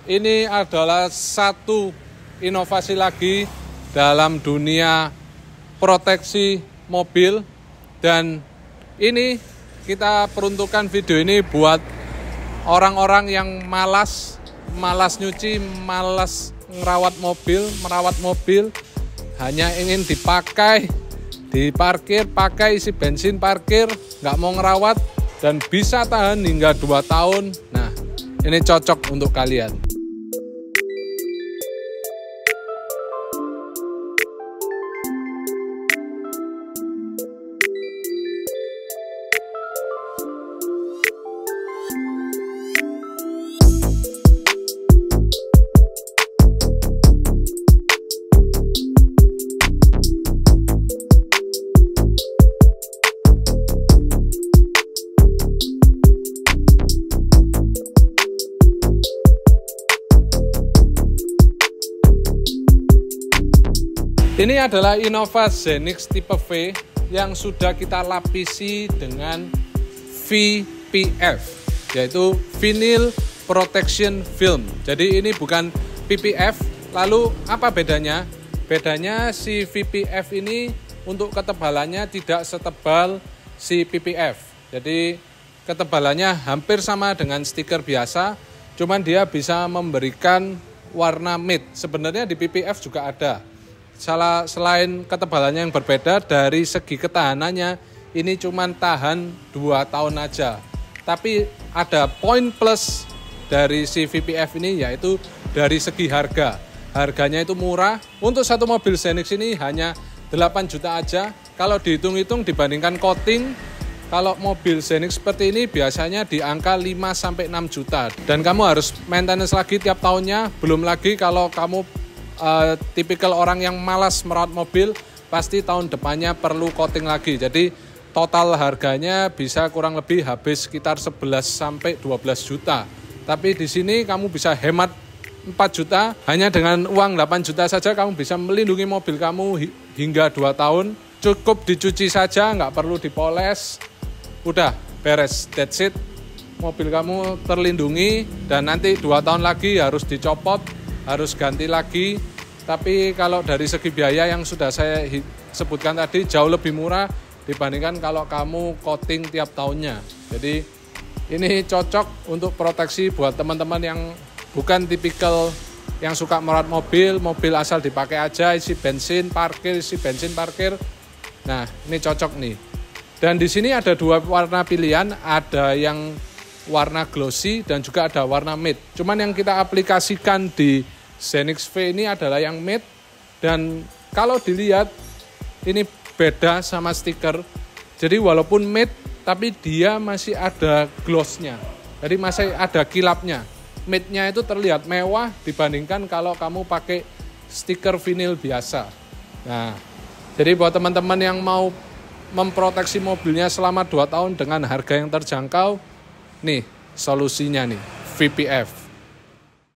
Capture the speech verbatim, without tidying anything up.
ini adalah satu inovasi lagi dalam dunia proteksi mobil, dan ini kita peruntukkan video ini buat orang-orang yang malas, malas nyuci, malas ngerawat mobil, merawat mobil, hanya ingin dipakai, diparkir, pakai isi bensin parkir, nggak mau ngerawat, dan bisa tahan hingga dua tahun. Nah, ini cocok untuk kalian. Ini adalah Innova Zenix tipe V yang sudah kita lapisi dengan V P F, yaitu Vinyl Protection Film. Jadi ini bukan P P F. Lalu apa bedanya? Bedanya si V P F ini untuk ketebalannya tidak setebal si P P F. Jadi ketebalannya hampir sama dengan stiker biasa, cuman dia bisa memberikan warna matte. Sebenarnya di P P F juga ada. Salah selain ketebalannya yang berbeda, dari segi ketahanannya ini cuma tahan dua tahun aja. Tapi ada poin plus dari si V P F ini, yaitu dari segi harga. Harganya itu murah. Untuk satu mobil Zenix ini hanya delapan juta aja. Kalau dihitung-hitung dibandingkan coating, kalau mobil Zenix seperti ini biasanya di angka lima sampai enam juta. Dan kamu harus maintenance lagi tiap tahunnya. Belum lagi kalau kamu Uh, tipikal orang yang malas merawat mobil, pasti tahun depannya perlu coating lagi. Jadi total harganya bisa kurang lebih habis sekitar sebelas sampai dua belas juta. Tapi di sini kamu bisa hemat empat juta, hanya dengan uang delapan juta saja kamu bisa melindungi mobil kamu hi- hingga dua tahun. Cukup dicuci saja, nggak perlu dipoles. Udah beres, that's it. Mobil kamu terlindungi, dan nanti dua tahun lagi harus dicopot, harus ganti lagi. Tapi kalau dari segi biaya yang sudah saya sebutkan tadi jauh lebih murah dibandingkan kalau kamu coating tiap tahunnya. Jadi ini cocok untuk proteksi buat teman-teman yang bukan tipikal yang suka merawat mobil, mobil asal dipakai aja, isi bensin parkir, isi bensin parkir. Nah, ini cocok nih. Dan di sini ada dua warna pilihan, ada yang warna glossy dan juga ada warna matte. Cuman yang kita aplikasikan di Zenix V ini adalah yang matte, dan kalau dilihat ini beda sama stiker. Jadi walaupun matte tapi dia masih ada glossnya, jadi masih ada kilapnya. Matte-nya itu terlihat mewah dibandingkan kalau kamu pakai stiker vinil biasa. Nah, jadi buat teman-teman yang mau memproteksi mobilnya selama dua tahun dengan harga yang terjangkau, nih solusinya nih, V P F.